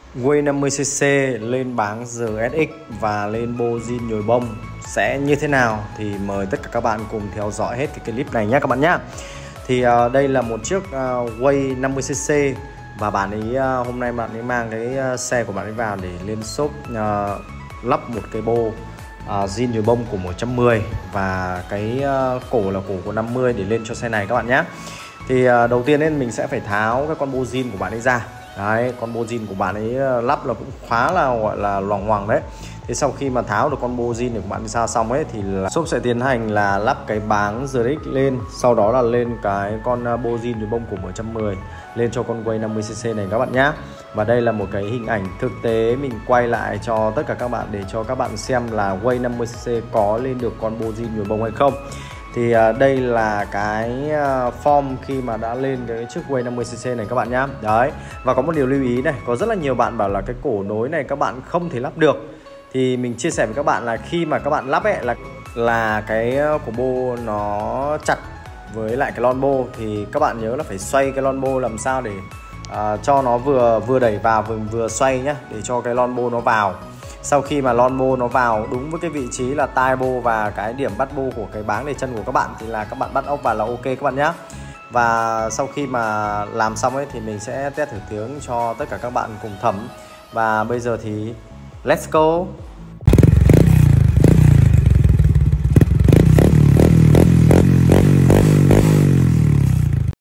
Way 50cc lên báng GSX và lên bô zin nhồi bông sẽ như thế nào thì mời tất cả các bạn cùng theo dõi hết cái clip này nhé các bạn nhé. Thì đây là một chiếc Way 50cc và bạn ấy hôm nay bạn ấy mang cái xe của bạn ấy vào để lên shop lắp một cái bô zin nhồi bông của 110 và cái cổ là cổ của 50 để lên cho xe này các bạn nhé. Thì đầu tiên nên mình sẽ phải tháo cái con bô zin của bạn ấy ra. Đấy, con bô zin của bạn ấy lắp là cũng khá là gọi là loằng ngoằng đấy. Thế sau khi mà tháo được con bô zin của bạn ra xong ấy thì là shop sẽ tiến hành là lắp cái báng GSX lên, sau đó là lên cái con bô zin nhồi bông của 110 lên cho con Way 50cc này các bạn nhé. Và đây là một cái hình ảnh thực tế mình quay lại cho tất cả các bạn để cho các bạn xem là Way 50cc có lên được con bô zin nhồi bông hay không. Thì đây là cái form khi mà đã lên cái chiếc Way 50cc này các bạn nhé. Đấy, và có một điều lưu ý này, có rất là nhiều bạn bảo là cái cổ nối này các bạn không thể lắp được. Thì mình chia sẻ với các bạn là khi mà các bạn lắp ấy là cái cổ bô nó chặt với lại cái lon bô thì các bạn nhớ là phải xoay cái lon bô làm sao để cho nó vừa đẩy vào vừa xoay nhá, để cho cái lon bô nó vào. Sau khi mà lon bô nó vào đúng với cái vị trí là tai bô và cái điểm bắt bô của cái báng để chân của các bạn thì là các bạn bắt ốc vào là ok các bạn nhé. Và sau khi mà làm xong ấy thì mình sẽ test thử tiếng cho tất cả các bạn cùng thẩm. Và bây giờ thì let's go.